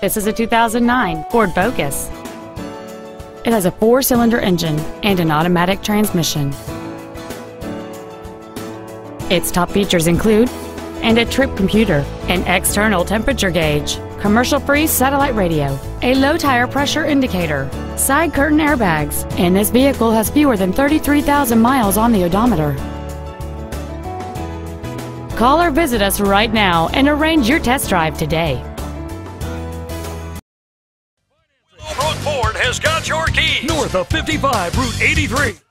This is a 2009 Ford Focus. It has a 4-cylinder engine and an automatic transmission. Its top features include a trip computer, an external temperature gauge, commercial-free satellite radio, a low tire pressure indicator, side curtain airbags, and this vehicle has fewer than 33,000 miles on the odometer. Call or visit us right now and arrange your test drive today. Willowbrook Ford has got your keys. North of 55 Route 83.